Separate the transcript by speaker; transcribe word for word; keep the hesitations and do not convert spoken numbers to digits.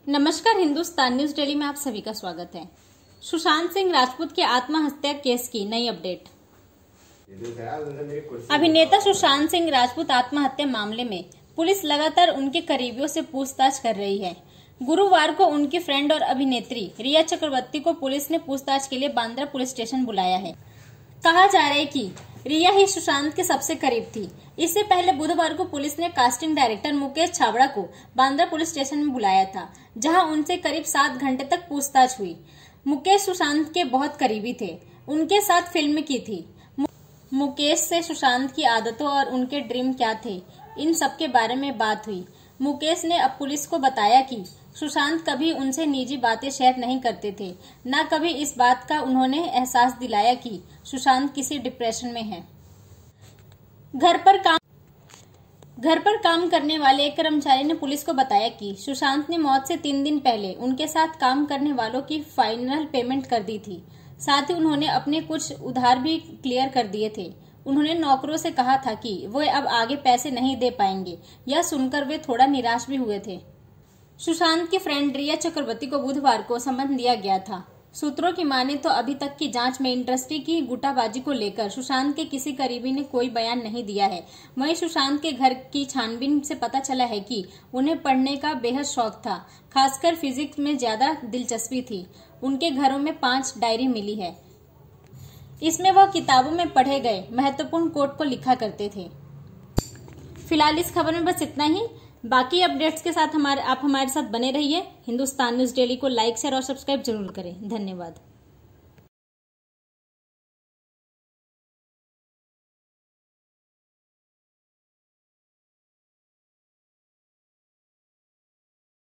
Speaker 1: नमस्कार, Hindustan news daily में आप सभी का स्वागत है। सुशांत सिंह राजपूत के आत्महत्या केस की नई अपडेट। अभिनेता सुशांत सिंह राजपूत आत्महत्या मामले में पुलिस लगातार उनके करीबियों से पूछताछ कर रही है। गुरुवार को उनकी फ्रेंड और अभिनेत्री रिया चक्रवर्ती को पुलिस ने पूछताछ के लिए बांद्रा पुलिस स्टेशन बुलाया है। कहा जा रहा है कि रिया ही सुशांत के सबसे करीब थी। इससे पहले बुधवार को पुलिस ने कास्टिंग डायरेक्टर मुकेश छाबड़ा को बांद्रा पुलिस स्टेशन में बुलाया था, जहां उनसे करीब सात घंटे तक पूछताछ हुई। मुकेश सुशांत के बहुत करीबी थे, उनके साथ फिल्म की थी। मुकेश से सुशांत की आदतों और उनके ड्रीम क्या थे, इन सब के बारे में बात हुई। मुकेश ने अब पुलिस को बताया कि सुशांत कभी उनसे निजी बातें शेयर नहीं करते थे, न कभी इस बात का उन्होंने एहसास दिलाया कि सुशांत किसी डिप्रेशन में है। घर पर काम घर पर काम करने वाले एक कर्मचारी ने पुलिस को बताया कि सुशांत ने मौत से तीन दिन पहले उनके साथ काम करने वालों की फाइनल पेमेंट कर दी थी। साथ ही उन्होंने अपने कुछ उधार भी क्लियर कर दिए थे। उन्होंने नौकरों से कहा था कि वे अब आगे पैसे नहीं दे पाएंगे। यह सुनकर वे थोड़ा निराश भी हुए थे। सुशांत की फ्रेंड रिया चक्रवर्ती को बुधवार को समन दिया गया था। सूत्रों की माने तो अभी तक की जांच में इंडस्ट्री की गुटाबाजी को लेकर सुशांत के किसी करीबी ने कोई बयान नहीं दिया है। वहीं सुशांत के घर की छानबीन से पता चला है कि उन्हें पढ़ने का बेहद शौक था, खासकर फिजिक्स में ज्यादा दिलचस्पी थी। उनके घरों में पांच डायरी मिली है। इसमें वह किताबों में पढ़े गए महत्वपूर्ण कोट को लिखा करते थे। फिलहाल इस खबर में बस इतना ही। बाकी अपडेट्स के साथ हमारे आप हमारे साथ बने रहिए। हिंदुस्तान न्यूज डेली को लाइक शेयर और सब्सक्राइब जरूर करें। धन्यवाद।